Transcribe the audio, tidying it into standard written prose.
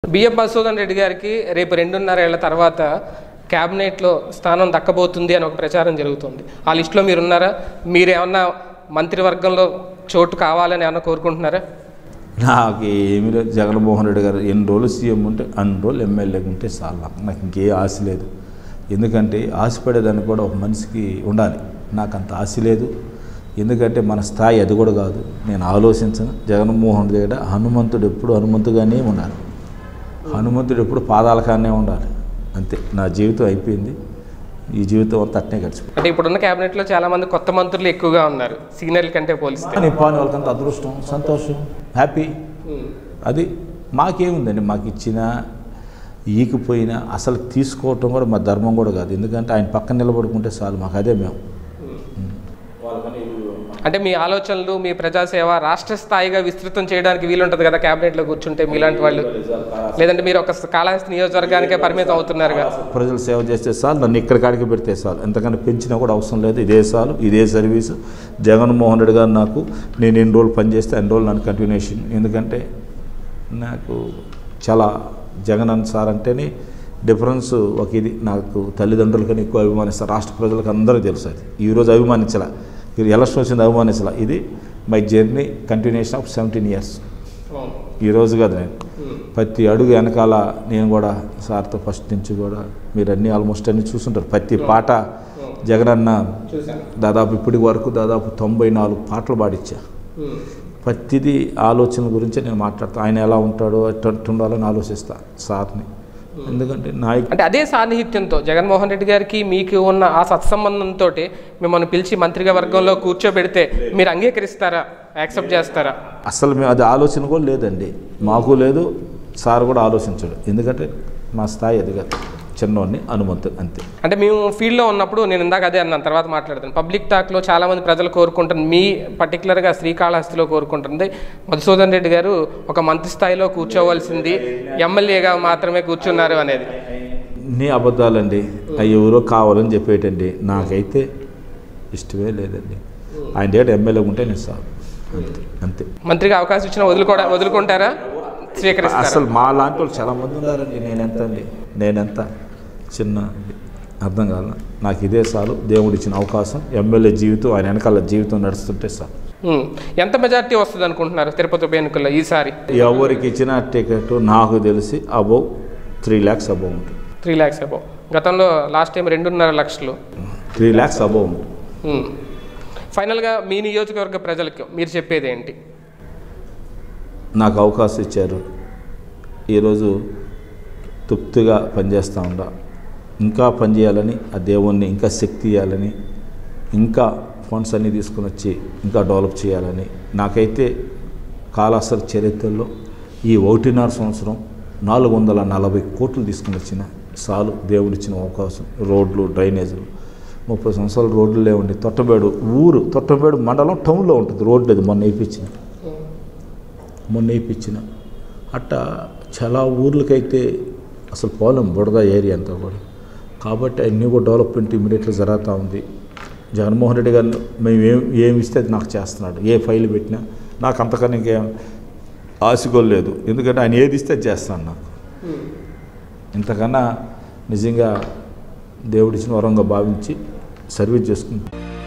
BM Madhusudan Reddy గారికి రేపు 2.5 ఏళ్ల తర్వాత క్యాబినెట్లో స్థానం దక్కబోతుంది అని ఒక ప్రచారం జరుగుతుంది. ఆ లిస్టులో మీరు ఉన్నారా? మీరు ఏమన్నా మంత్రివర్గంలో చోటు కావాలని ఏమన్నా కోరుకుంటున్నారా? నాకు ఏమీ లేదు. జగన్మోహన్ రెడ్డి గారు ఎన్ని రోజులు సీఎం ఉంటే అన్ని రోజులు ఎమ్మెల్యేగా ఉంటే చాలా. నాకు ఇంకే ఆశ లేదు. ఎందుకంటే ఆశపడేదాన్ని కూడా ఒక మనిషికి ఉండాలి. నాకు అంత ఆశ లేదు. ఎందుకంటే మన స్థాయి అది కూడా కాదు. నేను ఆలోచించను. జగన్మోహన్ రెడ్డి దగ్గర హనుమంతుడు ఎప్పుడు హనుమంతుగానే ఉండాలి. హనుమంతుడు ఎప్పుడు పాదాల కానే ఉండాలి. అంతే. నా జీవితం అయిపోయింది. ఈ జీవితం అంతా అట్నే గడిచిపోయింది. అంటే ఇప్పుడున్న క్యాబినెట్లో చాలామంది కొత్త మంత్రులు ఎక్కువగా ఉన్నారు సీనియర్ల కంటే పోలిస్తే. కానీ పాని వాళ్ళకంత అదృష్టం, సంతోషం, హ్యాపీ. అది మాకేముందండి. మాకు ఇచ్చిన ఈకిపోయినా అసలు తీసుకోవటం కూడా మా ధర్మం కూడా కాదు. ఎందుకంటే ఆయన పక్కన నిలబడుకుంటే చాలు, మాకు అదే మేము. అంటే మీ ఆలోచనలు, మీ ప్రజాసేవ రాష్ట్ర స్థాయిగా విస్తృతం చేయడానికి వీలుంటుంది కదా క్యాబినెట్లో కూర్చుంటే మీలాంటి వాళ్ళు? లేదంటే మీరు ఒక కాళహస్తి నియోజకవర్గానికే పరిమితం అవుతున్నారుగా? ప్రజలు సేవ చేస్తే చాలు, నన్ను ఇక్కడ కాడికి పెడితే చాలు. ఎంతకన్నా పెంచినా కూడా అవసరం లేదు. ఇదే చాలు, ఇదే సర్వీసు. జగన్మోహన్ రెడ్డి గారు నాకు నేను ఎన్ని రోజులు పనిచేస్తే అన్ని రోజులు నన్ను కంటిన్యూషన్. ఎందుకంటే నాకు చాలా జగన్ సార్ అంటేనే డిఫరెన్స్. ఒక ఇది నాకు తల్లిదండ్రులకన్నా ఎక్కువ అభిమానిస్తారు. రాష్ట్ర ప్రజలకు అందరూ తెలుసు. అది ఈరోజు అభిమానించాల, ఎలక్షన్ వచ్చింది అభిమానించాల. ఇది my journey continuation of 17 years. ఈరోజు కాదు, నేను ప్రతి అడుగు వెనకాల నేను కూడా సార్తో ఫస్ట్ నుంచి కూడా మీరు అన్నీ ఆల్మోస్ట్ అన్నీ చూస్తుంటారు. ప్రతి పాట జగనన్న దాదాపు ఇప్పటి వరకు దాదాపు 94 పాటలు పాడిచ్చా. ప్రతిదీ ఆలోచన గురించి నేను మాట్లాడతాను. ఆయన ఎలా ఉంటాడో ఎట్టు ఉండాలని ఆలోచిస్తా సార్ని. ఎందుకంటే అంటే అదే సాన్నిహిత్యంతో జగన్మోహన్ రెడ్డి గారికి మీకు ఉన్న ఆ సత్సంబంధంతో మిమ్మల్ని పిలిచి మంత్రిగా వర్గంలో కూర్చోబెడితే మీరు అంగీకరిస్తారా, యాక్సెప్ట్ చేస్తారా? అసలు మేము అది ఆలోచన కూడా లేదండి. మాకు లేదు, సార్ కూడా ఆలోచించాడు. ఎందుకంటే మా స్థాయి అది కాదు. చిన్నోడిని హనుమంతుడు అంతే. అంటే మేము ఫీల్డ్లో ఉన్నప్పుడు నేను ఇందాక అదే అన్నాను, తర్వాత మాట్లాడతాను. పబ్లిక్ టాక్లో చాలామంది ప్రజలు కోరుకుంటుంది, మీ పర్టికులర్గా శ్రీకాళహస్తిలో కోరుకుంటుంది, మధుసూదన్ రెడ్డి గారు ఒక మంత్రి స్థాయిలో కూర్చోవలసింది, ఎమ్మెల్యేగా మాత్రమే కూర్చున్నారు అనేది. నీ అబద్ధాలండి. అవి ఎవరో కావాలని చెప్పేటండి. నాకైతే ఇష్టమే లేదండి. ఆయన దగ్గర ఎమ్మెల్యే ఉంటే నేను సార్ అంతే. మంత్రిగా అవకాశం ఇచ్చిన వదులుకుంటారా, స్వీకరిస్తారా? అసలు మా లాంటి వాళ్ళు చాలామంది ఉన్నారండి. నేనెంత చిన్న అర్థం కాదు. నాకు ఇదే చాలు. దేవుడు ఇచ్చిన అవకాశం, ఎమ్మెల్యే జీవితం, ఆయన వెనకాల జీవితం నడుస్తుంటే సార్. ఎంత మెజార్టీ వస్తుంది అనుకుంటున్నారు తిరుపతి ఉప ఎన్నికల్లో ఈసారి? ఎవరికి ఇచ్చిన టికెట్ నాకు తెలిసి అబౌవ్ 3 lakhs అబౌవ్ ఉంటుంది. 3 lakhs అబౌవ్. గతంలో లాస్ట్ టైం 2.5 లక్షలు. 3 lakhs అబౌవ్ ఉంటుంది. ఫైనల్గా మీ నియోజకవర్గ ప్రజలకు మీరు చెప్పేది ఏంటి? నాకు అవకాశం ఇచ్చారు. ఈరోజు తృప్తిగా పనిచేస్తూ ఉండా. ఇంకా పనిచేయాలని, ఆ దేవుణ్ణి ఇంకా శక్తి ఇవ్వాలని, ఇంకా ఫండ్స్ అన్నీ తీసుకుని వచ్చి ఇంకా డెవలప్ చేయాలని. నాకైతే కాళహస్తి చరిత్రలో ఈ 1.5 సంవత్సరం 440 కోట్లు తీసుకుని వచ్చిన చాలు. దేవుడిచ్చిన అవకాశం. రోడ్లు, డ్రైనేజీలు 30 సంవత్సరాలు రోడ్లు లేవండి. తొట్టంబేడు మండలం టౌన్లో ఉంటుంది రోడ్డు. అది మొన్న వేయించిన అట్టా చాలా ఊర్లకైతే అసలు పోలేం, బుడద ఏరియా అంతా కూడా. కాబట్టి అన్నీ కూడా డెవలప్మెంట్ ఇమీడియట్గా జరుగుతూ ఉంది. జగన్మోహన్ రెడ్డి గారిని మేము ఏమి ఇస్తే అది నాకు చేస్తున్నాడు. ఏ ఫైల్ పెట్టినా నాకు అంతకన్నా ఇంకేం ఆశగోలేదు. ఎందుకంటే ఆయన ఏది ఇస్తే అది చేస్తాను. నాకు ఇంతకన్నా నిజంగా దేవుడిచ్చిన వరంగా భావించి సర్వీస్ చేసుకుంటాను.